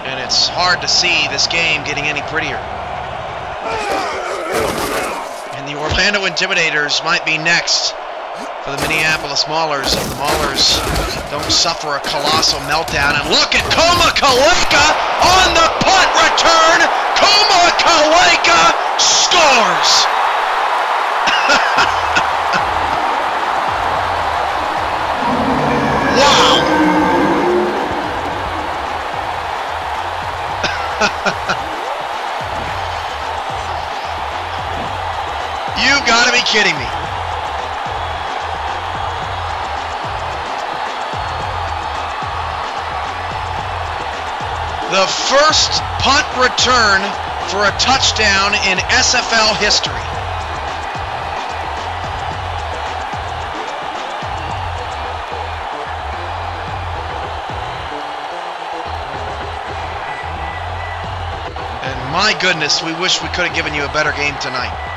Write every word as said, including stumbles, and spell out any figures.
And it's hard to see this game getting any prettier. And the Orlando Intimidators might be next for the Minneapolis Maulers. And the Maulers don't suffer a colossal meltdown. And look at Koma Kaleka on the punt return. Koma Kaleka scores. Wow. You've got to be kidding me. The first punt return for a touchdown in S F L history. And my goodness, we wish we could have given you a better game tonight.